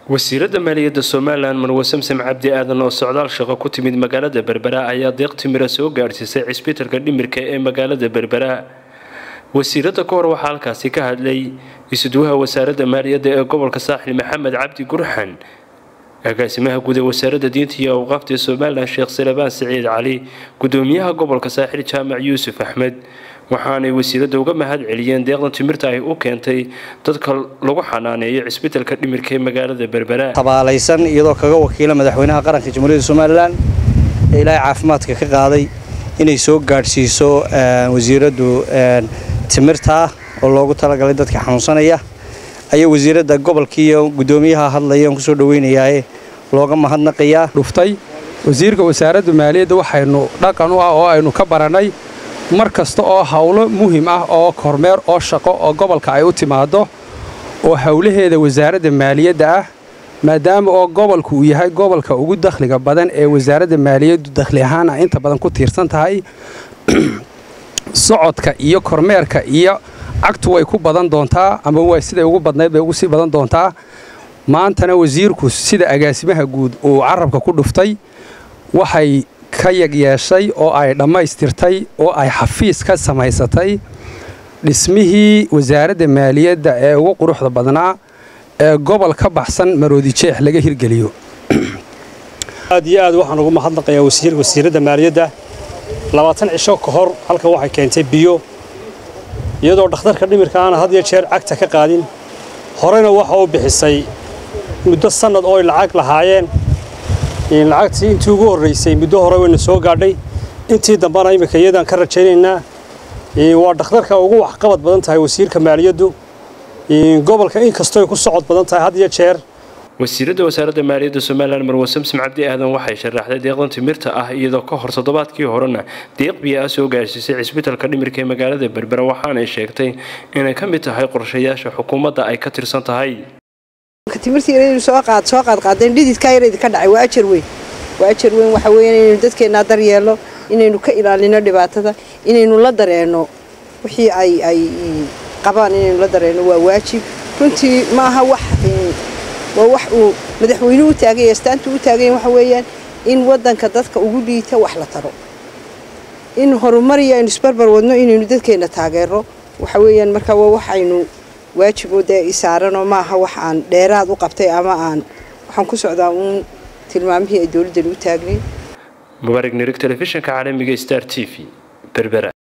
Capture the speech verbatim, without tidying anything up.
wasiirada maaliyadda Soomaaliland Marwo Samsam Cabdi Aadan oo socdaal shaqo ku timid magaalada Berbera ayaa deeq timir soo gaarsiisay cisbitaalka dhimirka ee magaalada Berbera. wasiirada koor waxa halkaasi ka hadlay isuduwaha wasaaradda maaliyadda ee gobolka Saaxil Maxamed Cabdi Gurxan, agaasimaha guud ee wasaaradda diinta iyo awqaafta Soomaaliland Sheekh Salabaan Saciid Cali, gudoomiyaha gobolka Saaxil Jaamac Yuusuf Axmed, waxaanay wasiirada uga mahad celiyeen deeqdan timirta ay u keentay dadka lagu xanaaneeyo cisbitaalka dhimirka ee magaalada Berbera. Tabaalaysan iyadoo kaga wakiila madaxweynaha qaranka Jamhuuriyadda Soomaaliland ee ilaahay caafimaadka ka qaaday inay soo gaarsiiso wasiiradu timirta oo loogu talagalay dadka xanuunsanaya ayay wasiirada gobolka iyo gudoomiyaha hadlayeen ku soo dhaweynayay looga mahadnaqayaa. dhuftay wasiirka wasaaradda maaliyadda waxaynu dhaqan u ah oo aynu ka baranay mar kasta oo hawlo muhiim ah oo kormeer oo shaqo oo gobolka ay u timaado oo hawlaheeda wasaaradda maaliyadda ah maadaama oo gobolku uu yahay gobolka ugu dakhliga badan ee wasaaradda maaliyaddu dakhli ahaan inta badan ku tiirsan tahay socodka iyo kormeerka iyo cagtu way ku badan doontaa ama way sida ugu badnayd bay ugu sii badan doontaa. maantana wasiirku sida agaasimaha guud uu carabka ku dhuftay waxay ka yag yeeshay oo ay dhammaystirtay oo ay xafiis ka samaysatay dhismihii wasaaradda maaliyadda ee ugu quruxda badnaa ee gobol ka baxsan Maroodi Jeex laga hirgeliyo. aad iyo aad waxaan ugu mahadnaqayaa wasiir wasiirada maaliyadda labaatan cisho ka hor halka waxay keentay biyo iyadoo dhakhtarka dhimirka aan had iyo jeer cagta ka qaadin horena waxa uu bixisay muddo sanad oo lacag lahaayeen in lacagtii intii ugu horeysay muddo hore wayna soo gaadhay intii dambana imika iyadan ka rajaynaynaa ee waa dhakhtarka ugu wax qabad badan tahay wasiirka maaliyaddu in gobolka in kastoo ay ku socod badan tahay had iyo jeer. wasiirada wasaaradda maaliyadda Soomaaliland Marwo Samsam Cabdi Aadan waxay sharaxday deeqdan timirta ah iyadoo ka hor toddobaadkii horena deeq biyo ah soo gaarsiisay cisbitaalka dhimirka ee magaalada Berbera, waxaana ay sheegtay inay ka mid tahay qorshayaasha xukuumadda ay ka tirsan tahay. timirtii inay soo qaad soo qaad qaadeen dhididka yareed ka dhacay waa ajar weyn waa ajar weyn waxa weeyaan inaynu dadkeena daryeelo inaynu ka ilaalino dhibaatada inaynu la dareeno wixii ay ay qabaan inaynu la dareeno waa waajib runtii ma aha wax waa wax uu madaxweynuhu taagay astaantu u taagay waxa weeyaan in wadanka dadka ugu dhiita wax la taro in horumar iyo isbarbar wadno inaynu dadkeena taageero waxa weeyaan marka waa waxaynu waajibooda isaarano ma aha wax aan dheeraad u qabtay ama aan waxaan ku socdaa uun tilmaamihii ay dawladda u taagnay. Mubarak Nirig telefishinka caalamiga Star T V Berbera.